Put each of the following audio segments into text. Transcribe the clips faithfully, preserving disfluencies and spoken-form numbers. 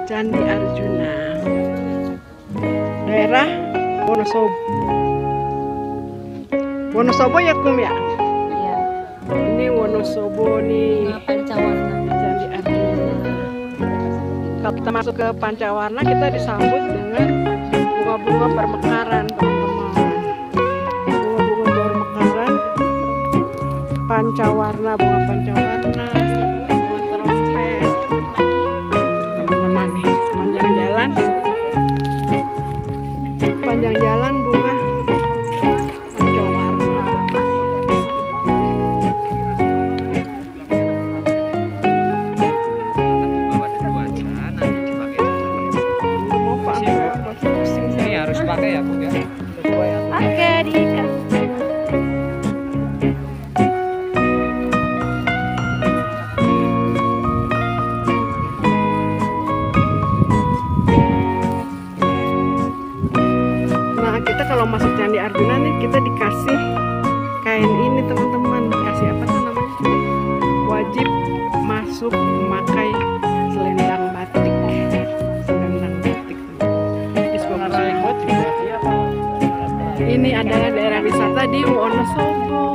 Candi Arjuna, daerah Wonosobo. Wonosobo ya Kum ya? Iya. Ini Wonosobo nih. Nah, Pancawarna. Candi Arjuna. Kalau kita masuk ke Pancawarna, kita disambut dengan bunga-bunga bermekaran, teman-teman. Bunga-bunga bermekaran, Pancawarna, bunga Pancawarna, bunga trompet. Teman-teman nih, sepanjang jalan, sepanjang jalan bunga Pancawarna. Mau Pak, pusing Ini harus pakai ya, Bu ya. Oke, diikat. Nah, kita kalau masuk Candi Arjuna nih, kita dikasih kain ini teman-teman. Dikasih apa tuh namanya? Wajib masuk memakai selendang batik. Selendang batik. Ini adalah daerah wisata di Wonosobo.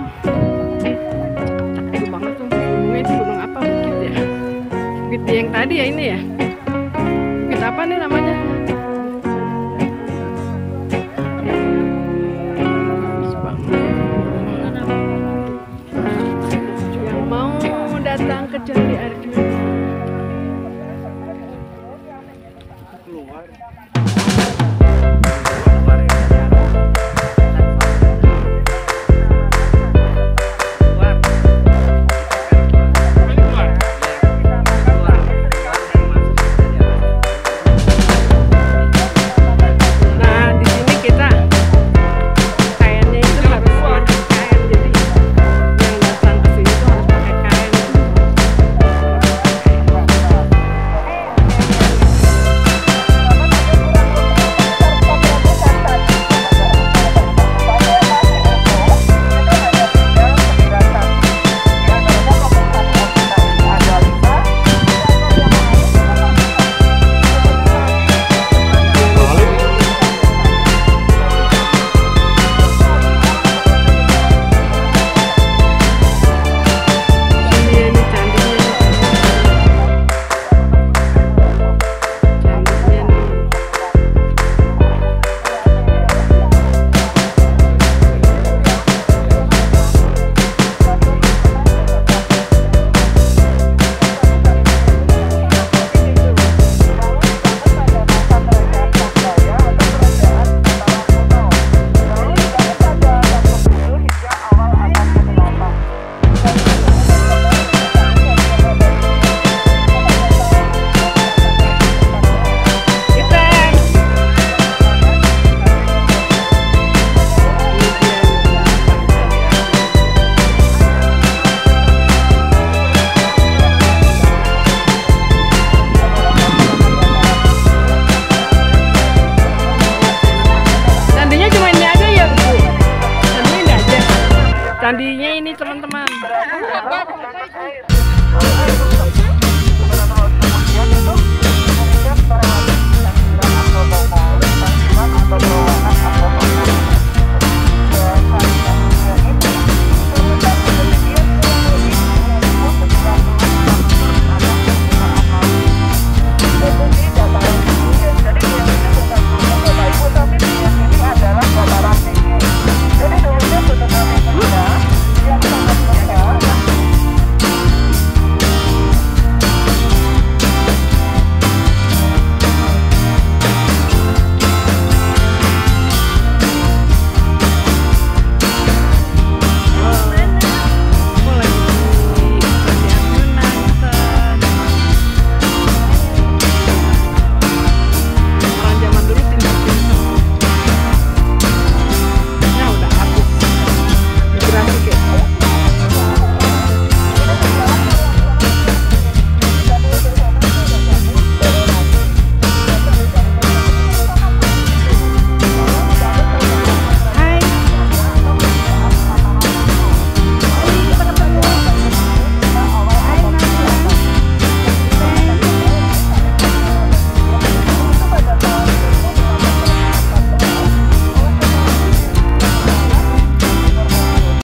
Cakep banget tuh. Gunungnya itu gunung apa? Bukit ya? Bukit yang tadi ya ini ya? Bukit apa nih namanya?